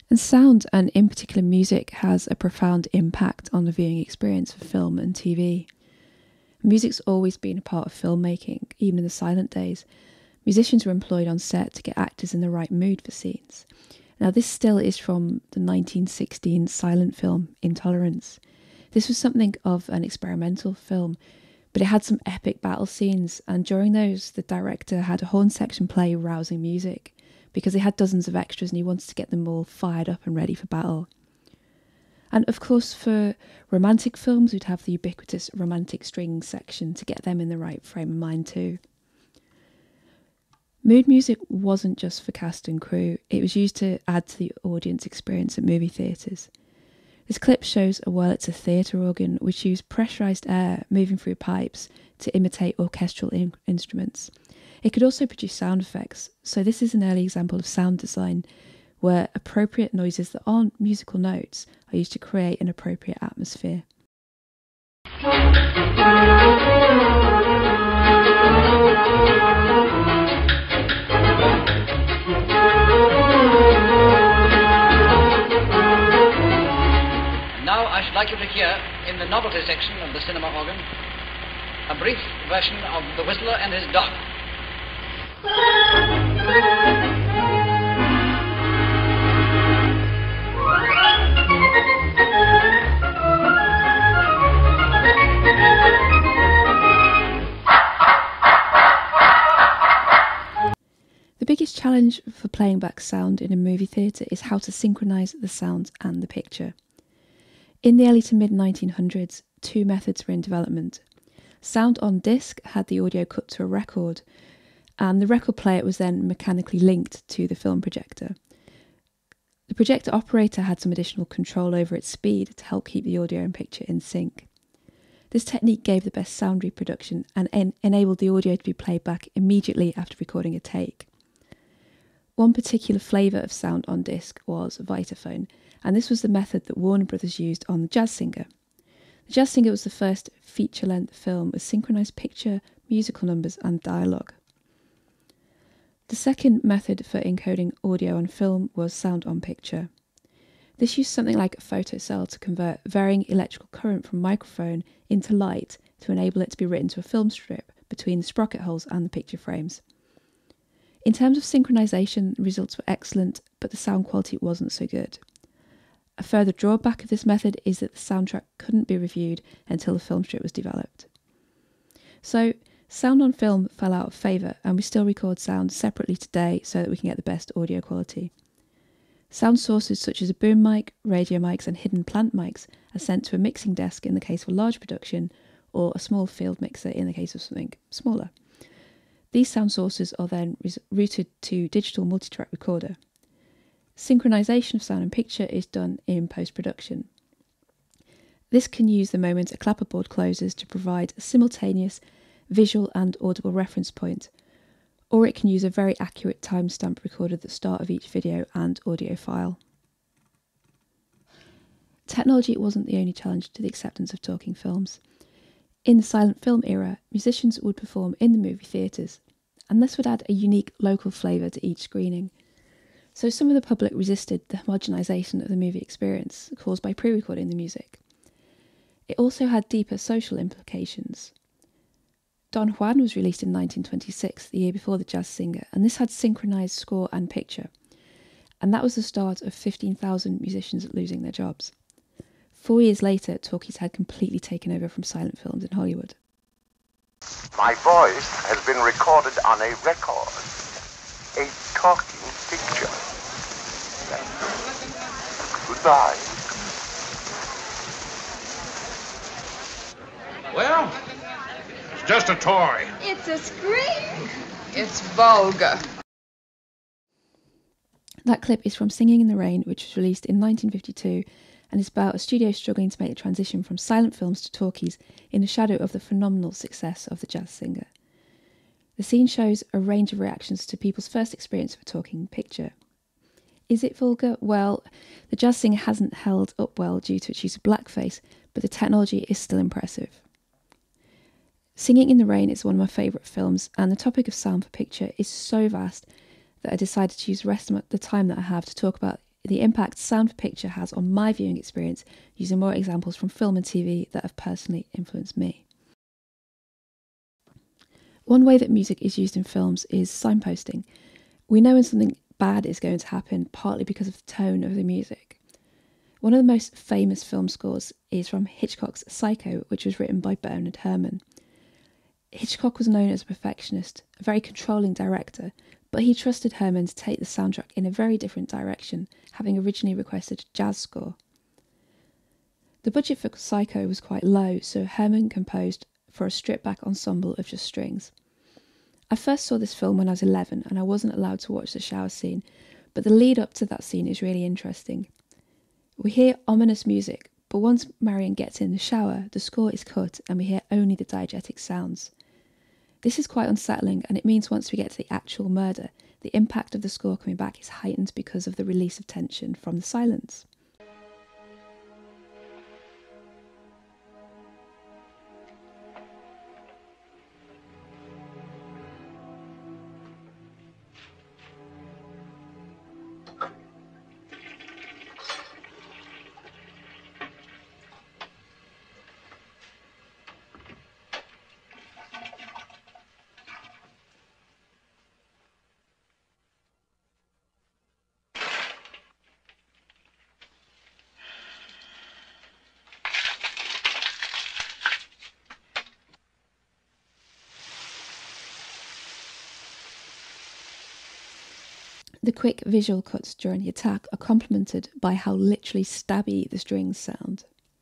And sound, and in particular music, has a profound impact on the viewing experience for film and TV. Music's always been a part of filmmaking, even in the silent days. Musicians were employed on set to get actors in the right mood for scenes. Now, this still is from the 1916 silent film Intolerance. This was something of an experimental film, but it had some epic battle scenes, and during those, the director had a horn section play rousing music, because he had dozens of extras and he wanted to get them all fired up and ready for battle. And of course, for romantic films, we'd have the ubiquitous romantic string section to get them in the right frame of mind too. Mood music wasn't just for cast and crew, it was used to add to the audience experience at movie theatres. This clip shows a Wurlitzer theatre organ which used pressurised air moving through pipes to imitate orchestral instruments. It could also produce sound effects, so this is an early example of sound design where appropriate noises that aren't musical notes are used to create an appropriate atmosphere. Now I should like you to hear, in the novelty section of the cinema organ, a brief version of The Whistler and His Dog. The biggest challenge for playing back sound in a movie theatre is how to synchronise the sound and the picture. In the early to mid-1900s, two methods were in development. Sound on disc had the audio cut to a record, and the record player was then mechanically linked to the film projector. The projector operator had some additional control over its speed to help keep the audio and picture in sync. This technique gave the best sound reproduction and enabled the audio to be played back immediately after recording a take. One particular flavour of sound on disc was Vitaphone, and this was the method that Warner Brothers used on The Jazz Singer. The Jazz Singer was the first feature-length film with synchronised picture, musical numbers and dialogue. The second method for encoding audio on film was sound on picture. This used something like a photocell to convert varying electrical current from microphone into light to enable it to be written to a film strip between the sprocket holes and the picture frames. In terms of synchronisation, the results were excellent, but the sound quality wasn't so good. A further drawback of this method is that the soundtrack couldn't be reviewed until the film strip was developed. So, sound on film fell out of favour, and we still record sound separately today so that we can get the best audio quality. Sound sources such as a boom mic, radio mics and hidden plant mics are sent to a mixing desk in the case of a large production, or a small field mixer in the case of something smaller. These sound sources are then routed to digital multi-track recorder. Synchronisation of sound and picture is done in post-production. This can use the moment a clapperboard closes to provide a simultaneous visual and audible reference point, or it can use a very accurate timestamp recorded at the start of each video and audio file. Technology wasn't the only challenge to the acceptance of talking films. In the silent film era, musicians would perform in the movie theatres, and this would add a unique local flavour to each screening. So some of the public resisted the homogenisation of the movie experience caused by pre-recording the music. It also had deeper social implications. Don Juan was released in 1926, the year before The Jazz Singer, and this had synchronised score and picture. And that was the start of 15,000 musicians losing their jobs. 4 years later, talkies had completely taken over from silent films in Hollywood. My voice has been recorded on a record, a talking picture. Goodbye. Well, it's just a toy. It's a scream. It's vulgar. That clip is from Singing in the Rain, which was released in 1952, and is about a studio struggling to make the transition from silent films to talkies in the shadow of the phenomenal success of The Jazz Singer. The scene shows a range of reactions to people's first experience of a talking picture. Is it vulgar? Well, The Jazz Singer hasn't held up well due to its use of blackface, but the technology is still impressive. Singing in the Rain is one of my favourite films, and the topic of sound for picture is so vast that I decided to use the rest of the time that I have to talk about the impact sound for picture has on my viewing experience, using more examples from film and TV that have personally influenced me. One way that music is used in films is signposting. We know when something bad is going to happen, partly because of the tone of the music. One of the most famous film scores is from Hitchcock's Psycho, which was written by Bernard Herrmann. Hitchcock was known as a perfectionist, a very controlling director, but he trusted Herrmann to take the soundtrack in a very different direction, having originally requested a jazz score. The budget for Psycho was quite low, so Herrmann composed for a stripped-back ensemble of just strings. I first saw this film when I was 11 and I wasn't allowed to watch the shower scene, but the lead up to that scene is really interesting. We hear ominous music, but once Marion gets in the shower, the score is cut and we hear only the diegetic sounds. This is quite unsettling, and it means once we get to the actual murder, the impact of the score coming back is heightened because of the release of tension from the silence. The quick visual cuts during the attack are complemented by how literally stabby the strings sound.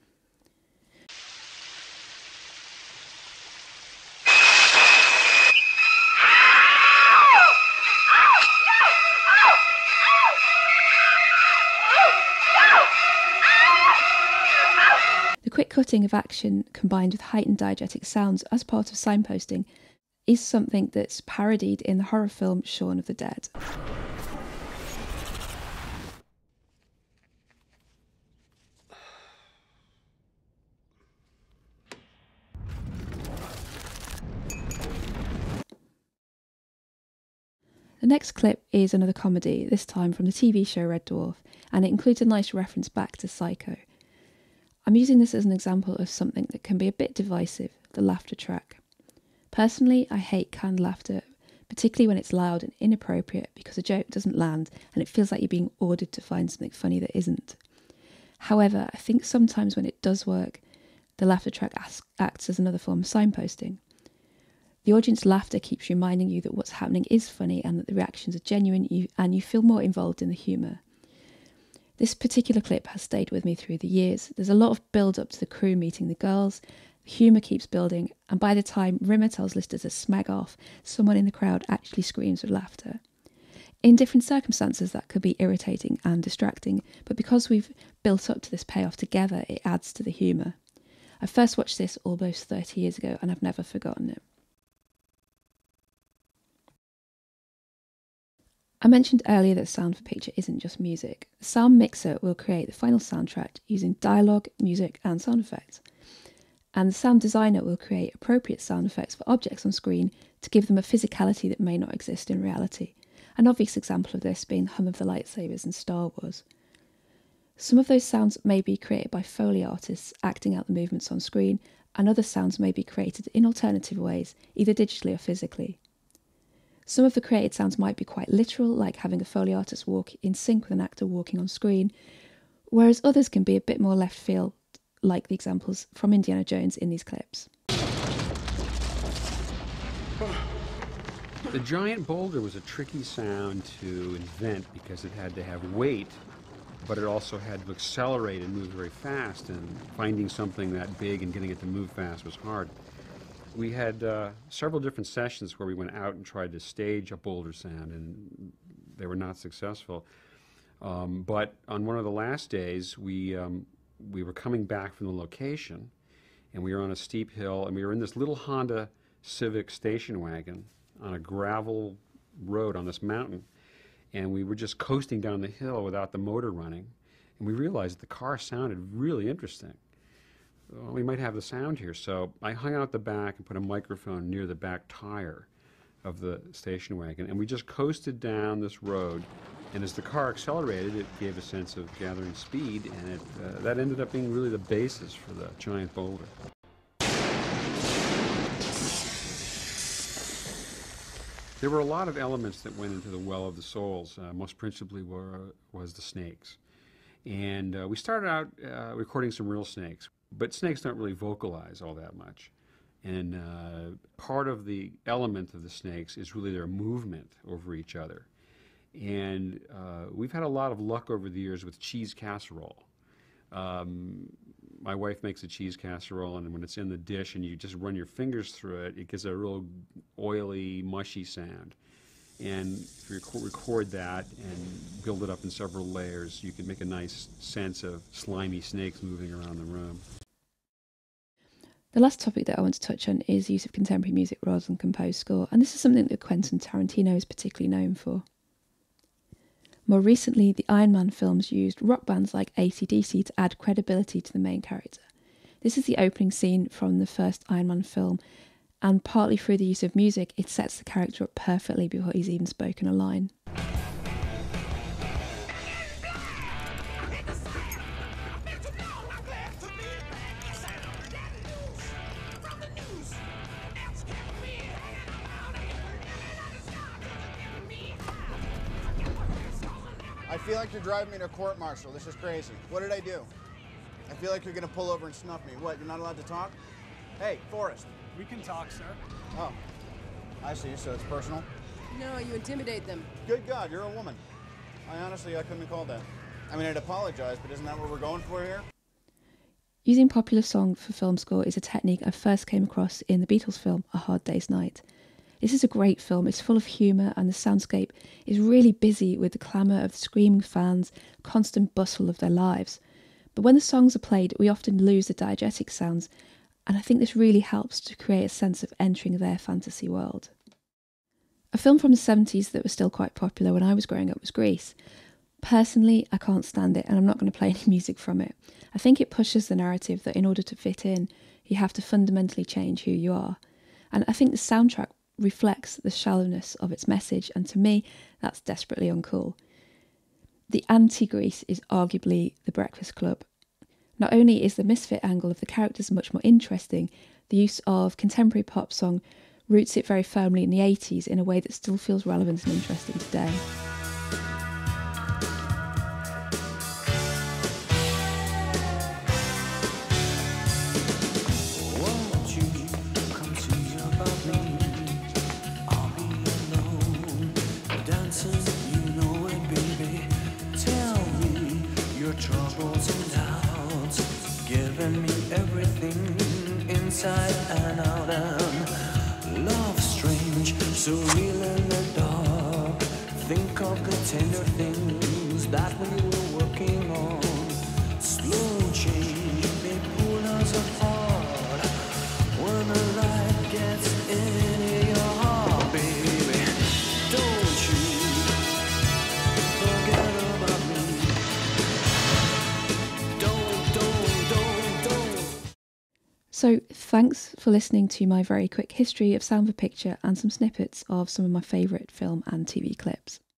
The quick cutting of action combined with heightened diegetic sounds as part of signposting is something that's parodied in the horror film Shaun of the Dead. The next clip is another comedy, this time from the TV show Red Dwarf, and it includes a nice reference back to Psycho. I'm using this as an example of something that can be a bit divisive, the laughter track. Personally, I hate canned laughter, particularly when it's loud and inappropriate because a joke doesn't land and it feels like you're being ordered to find something funny that isn't. However, I think sometimes when it does work, the laughter track acts as another form of signposting. The audience laughter keeps reminding you that what's happening is funny and that the reactions are genuine, and you feel more involved in the humour. This particular clip has stayed with me through the years. There's a lot of build-up to the crew meeting the girls, the humour keeps building, and by the time Rimmer tells Lister to smag off, someone in the crowd actually screams with laughter. In different circumstances that could be irritating and distracting, but because we've built up to this payoff together, it adds to the humour. I first watched this almost 30 years ago and I've never forgotten it. I mentioned earlier that sound for picture isn't just music. The sound mixer will create the final soundtrack using dialogue, music and sound effects. And the sound designer will create appropriate sound effects for objects on screen to give them a physicality that may not exist in reality. An obvious example of this being the hum of the lightsabers in Star Wars. Some of those sounds may be created by Foley artists acting out the movements on screen, and other sounds may be created in alternative ways, either digitally or physically. Some of the created sounds might be quite literal, like having a Foley artist walk in sync with an actor walking on screen, whereas others can be a bit more left field, like the examples from Indiana Jones in these clips. The giant boulder was a tricky sound to invent because it had to have weight, but it also had to accelerate and move very fast, and finding something that big and getting it to move fast was hard. We had several different sessions where we went out and tried to stage a boulder sound, and they were not successful. But on one of the last days, we were coming back from the location, and we were on a steep hill, and we were in this little Honda Civic station wagon on a gravel road on this mountain, and we were just coasting down the hill without the motor running, and we realized the car sounded really interesting. Well, we might have the sound here, so I hung out the back and put a microphone near the back tire of the station wagon, and we just coasted down this road And as the car accelerated, it gave a sense of gathering speed, and that ended up being really the basis for the giant boulder. There were a lot of elements that went into the Well of the Souls. Most principally was the snakes. And we started out recording some real snakes, but snakes don't really vocalize all that much. And part of the element of the snakes is really their movement over each other. And we've had a lot of luck over the years with cheese casserole. My wife makes a cheese casserole, and when it's in the dish and you just run your fingers through it, it gives a real oily, mushy sound. And if you record that and build it up in several layers, you can make a nice sense of slimy snakes moving around the room. The last topic that I want to touch on is the use of contemporary music rather than composed score, and this is something that Quentin Tarantino is particularly known for. More recently, the Iron Man films used rock bands like AC/DC to add credibility to the main character. This is the opening scene from the first Iron Man film, and partly through the use of music, it sets the character up perfectly before he's even spoken a line. I feel like you're driving me to a court-martial. This is crazy. What did I do? I feel like you're gonna pull over and snuff me. What, you're not allowed to talk? Hey, Forrest. We can talk, sir. Oh, I see, so it's personal? No, you intimidate them. Good God, you're a woman. I couldn't have called that. I mean, I'd apologize, but isn't that what we're going for here? Using popular song for film score is a technique I first came across in the Beatles film A Hard Day's Night. This is a great film, it's full of humour, and the soundscape is really busy with the clamour of the screaming fans, constant bustle of their lives. But when the songs are played, we often lose the diegetic sounds, and I think this really helps to create a sense of entering their fantasy world. A film from the 70s that was still quite popular when I was growing up was Grease. Personally, I can't stand it, and I'm not going to play any music from it. I think it pushes the narrative that in order to fit in, you have to fundamentally change who you are. And I think the soundtrack reflects the shallowness of its message, and to me, that's desperately uncool. The anti-Grease is arguably The Breakfast Club. Not only is the misfit angle of the characters much more interesting, the use of contemporary pop song roots it very firmly in the 80s in a way that still feels relevant and interesting today. Inside and out, and love strange, so real in the dark. Think of the tender things that we were working on. Slow change may pull us apart when the light gets in your heart, baby. Don't you forget about me. So thanks for listening to my very quick history of sound for picture and some snippets of some of my favourite film and TV clips.